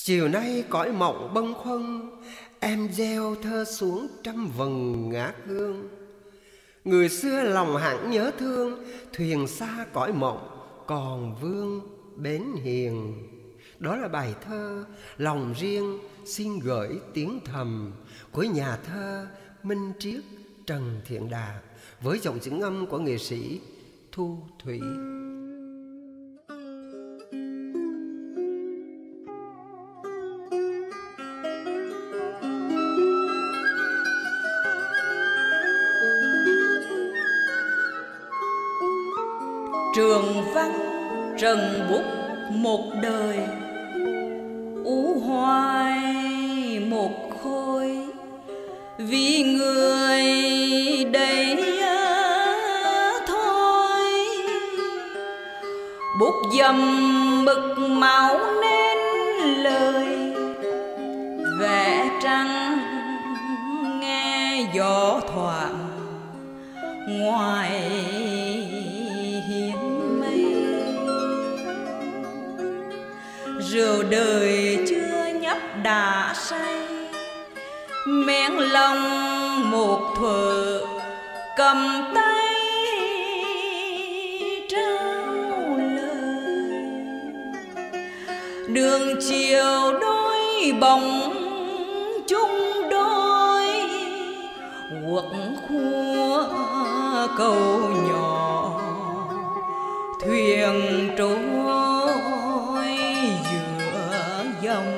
Chiều nay cõi mộng bâng khuâng, em gieo thơ xuống trăm vầng ngát hương. Người xưa lòng hẳn nhớ thương, thuyền xa cõi mộng còn vương bến hiền. Đó là bài thơ Lòng riêng xin gửi tiếng thầm của nhà thơ Minh Triết Trần Thiện Đạt với giọng diễn âm của nghệ sĩ Thu Thủy. Trường văn trần bút một đời, u hoài một khối, vì người đây thôi. Bút dầm mực máu nên lời, vẽ trăng nghe gió thoảng ngoài rượu đời chưa nhấp đã say. Mén lòng một thuở cầm tay trao lời. Đường chiều đôi bóng chung đôi, quật khua cầu nhỏ thuyền trôi giữa dòng.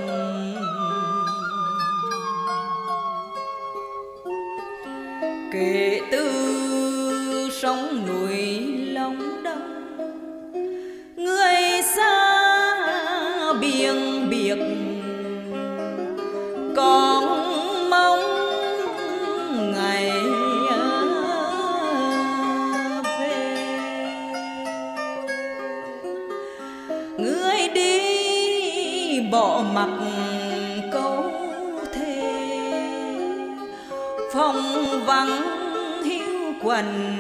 Kể từ sông núi Long Đông, người xa biển biệt, con mong ngày về. Người đi bỏ mặc câu thề, phong vắng hiu quạnh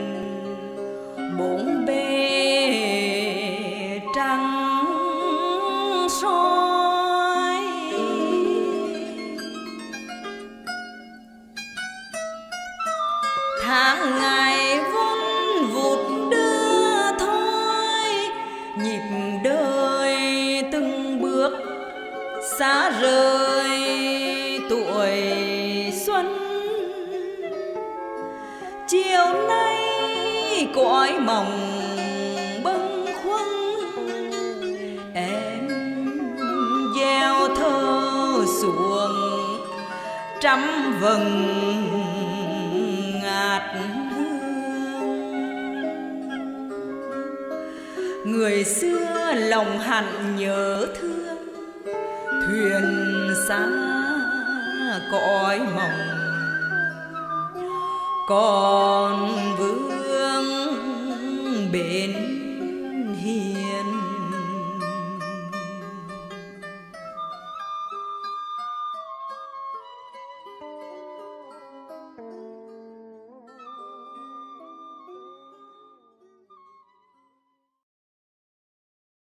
bốn bề trăng soi. Tháng ngày vun vụt đưa thôi, nhịp đời từng bước xa rời tuổi xuân. Chiều nay cõi mộng bâng khuâng, em gieo thơ xuống trăm vầng ngát hương. Người xưa lòng hằn nhớ thương, thuyền xa cõi mộng còn vương bến